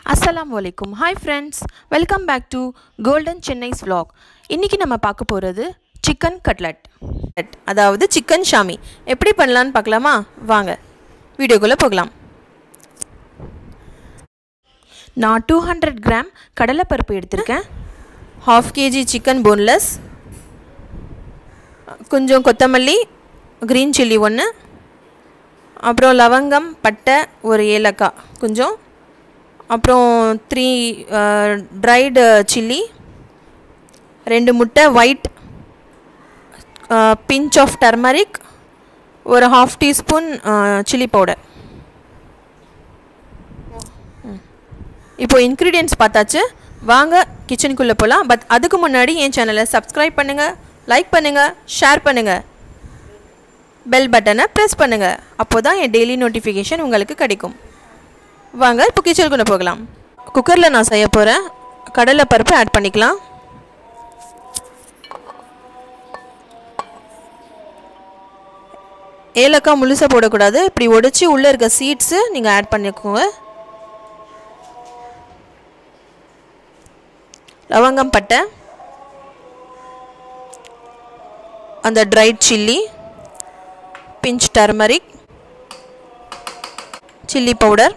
Assalamualaikum. Hi friends, welcome back to Golden Chennai's vlog. இன்னைக்கு நம்ம பார்க்க போறது சிக்கன் கட்லட். அதாவது சிக்கன் ஷாமி. எப்படி பண்ணலாம்னு பார்க்கலாமா? வாங்க வீடியோக்குள்ள போகலாம். நான் 200 கிராம் கடலைப்பருப்பு எடுத்துர்க்கேன். 1/2 kg சிக்கன் போன்லெஸ். கொஞ்சம் கொத்தமல்லி, green chilli 1, அப்புறம் லவங்கம், பட்டை, ஒரு ஏலக்காய் கொஞ்சம், அப்புறம் 3 dried chilli, 2 முட்டை white, pinch of turmeric, ஒரு 1/2 teaspoon chilli powder. இப்போ ingredients பார்த்தாச்சு. வாங்க கிச்சனுக்குள்ள போலாம். பட் அதுக்கு முன்னாடி என் சேனலை சப்ஸ்கிரைப் பண்ணுங்க, லைக் பண்ணுங்க, ஷேர் பண்ணுங்க, பெல் பட்டனை பிரஸ் பண்ணுங்க. அப்போதான் என் டெய்லி நோட்டிஃபிகேஷன் உங்களுக்கு கிடைக்கும். வாங்க இப்போ கிச்சனுக்குள்ள போகலாம். குக்கரில் நான் செய்ய போகிறேன். கடலை பருப்பு ஆட் பண்ணிக்கலாம். ஏலக்காய் முழுசாக போடக்கூடாது. இப்படி உடைச்சி உள்ளே இருக்க சீட்ஸு நீங்கள் ஆட் பண்ணிக்கோங்க. லவங்கம், பட்டை, அந்த dried chilli, pinch turmeric, chilli powder,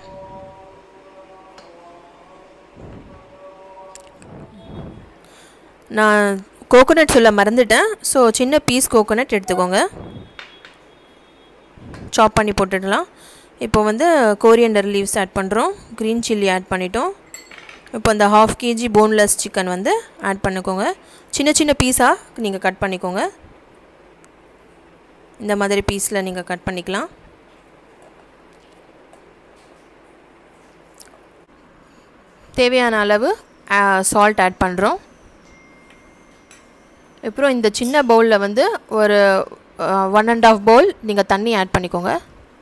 நான் கோகோனட் சொல்ல மறந்துட்டேன். ஸோ சின்ன பீஸ் கோகோனட் எடுத்துக்கோங்க, சாப் பண்ணி போட்டுடலாம். இப்போ வந்து கோரியண்டர் லீவ்ஸ் ஆட் பண்ணுறோம். க்ரீன் சில்லி ஆட் பண்ணிட்டோம். இப்போ அந்த 1/2 kg போன்லெஸ் சிக்கன் வந்து ஆட் பண்ணிக்கோங்க. சின்ன சின்ன பீஸாக நீங்கள் கட் பண்ணிக்கோங்க. இந்த மாதிரி பீஸில் நீங்கள் கட் பண்ணிக்கலாம். தேவையான அளவு சால்ட் ஆட் பண்ணுறோம். அப்புறம் இந்த சின்ன பவுலில் வந்து ஒரு 1.5 பவுல் நீங்கள் தண்ணி ஆட் பண்ணிக்கோங்க.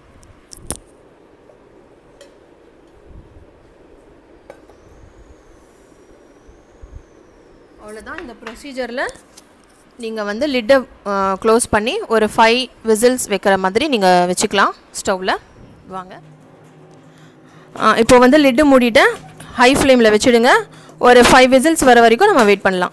அவ்வளோதான். இந்த ப்ரொசீஜரில் நீங்கள் வந்து லிட்டை க்ளோஸ் பண்ணி ஒரு 5 விசில்ஸ் வைக்கிற மாதிரி நீங்கள் வச்சுக்கலாம் ஸ்டவ்வில். வாங்க இப்போ வந்து லிட்டு மூடிட்டேன். ஹை ஃப்ளேமில் வச்சுடுங்க. ஒரு 5 விசில்ஸ் வர வரைக்கும் நம்ம வெயிட் பண்ணலாம்.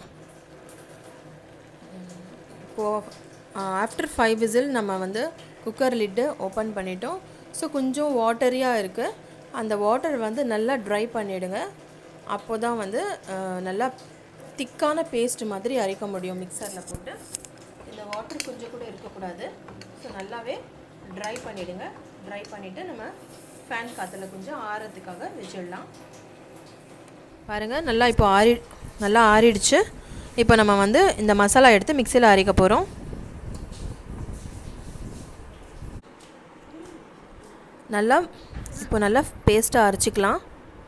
இப்போது ஆஃப்டர் 5 விசில் நம்ம வந்து குக்கர் லிட்டு ஓப்பன் பண்ணிட்டோம். ஸோ கொஞ்சம் வாட்டரியாக இருக்குது. அந்த வாட்டர் வந்து நல்லா ட்ரை பண்ணிவிடுங்க. அப்போ தான் வந்து நல்லா திக்கான பேஸ்ட் மாதிரி அரைக்க முடியும் மிக்சரில் போட்டு. இந்த வாட்டர் கொஞ்சம் கூட இருக்கக்கூடாது. ஸோ நல்லாவே ட்ரை பண்ணிவிடுங்க. ட்ரை பண்ணிவிட்டு நம்ம ஃபேன் காற்றுல கொஞ்சம் ஆறதுக்காக வச்சிடலாம். பாருங்கள், நல்லா இப்போ நல்லா ஆறிடுச்சு. இப்போ நம்ம வந்து இந்த மசாலா எடுத்து மிக்சியில் அரைக்க போகிறோம். இப்போ நல்லா பேஸ்ட்டாக அரைச்சிக்கலாம்.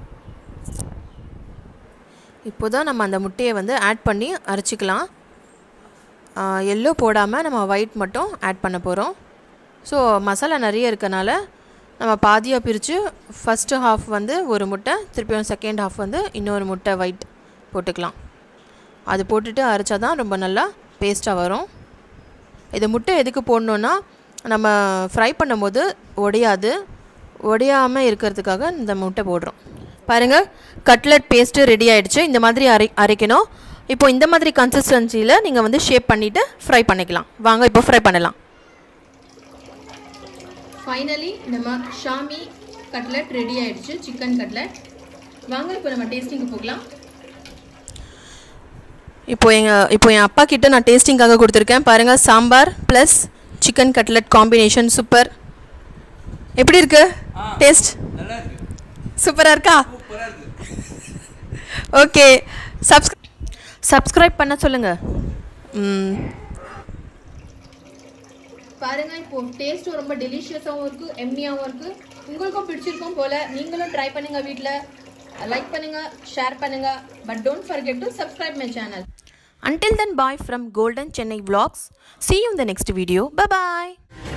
இப்போ தான் நம்ம அந்த முட்டையை வந்து ஆட் பண்ணி அரைச்சிக்கலாம். எல்லோ போடாமல் நம்ம ஒயிட் மட்டும் ஆட் பண்ண போகிறோம். ஸோ மசாலா நிறைய இருக்கனால நம்ம பாதியாக பிரித்து ஃபஸ்ட்டு ஹாஃப் வந்து ஒரு முட்டை, திருப்பியும் செகண்ட் ஹாஃப் வந்து இன்னொரு முட்டை ஒயிட் போட்டுக்கலாம். அது போட்டுட்டு அரைச்சா தான் ரொம்ப நல்லா பேஸ்ட்டாக வரும். இது முட்டை எதுக்கு போடணுன்னா நம்ம ஃப்ரை பண்ணும்போது உடையாமல் இருக்கிறதுக்காக இந்த முட்டை போடுறோம். பாருங்கள், கட்லட் பேஸ்ட்டு ரெடி ஆகிடுச்சு. இந்த மாதிரி அரைக்கணும். இப்போ இந்த மாதிரி கன்சிஸ்டன்சியில் நீங்கள் வந்து ஷேப் பண்ணிவிட்டு ஃப்ரை பண்ணிக்கலாம். வாங்க இப்போ ஃப்ரை பண்ணலாம். ஃபைனலி நம்ம ஷாமி கட்லட் ரெடி ஆகிடுச்சு, சிக்கன் கட்லட். வாங்க இப்போ நம்ம டேஸ்டிங்க்கு போகலாம். இப்போ என் அப்பா கிட்ட நான் டேஸ்டிங்காக கொடுத்துருக்கேன். பாருங்கள், sambar plus chicken cutlet combination super. எப்படி இருக்கு டேஸ்ட்? சூப்பராக இருக்கா? ஓகே, சப்ஸ்கிரைப் பண்ண சொல்லுங்கள். பாருங்கள், இப்போ டேஸ்ட்டும் ரொம்ப டெலிஷியஸாகவும் இருக்குது, எம்மியாகவும் இருக்குது. உங்களுக்கும் பிடிச்சிருக்கும் போல் நீங்களும் ட்ரை பண்ணுங்கள் வீட்டில். லைக் பண்ணுங்கள், ஷேர் பண்ணுங்கள். But don't forget to subscribe my channel. Until then, bye from Golden Chennai Vlogs. See you in the next video. Bye bye.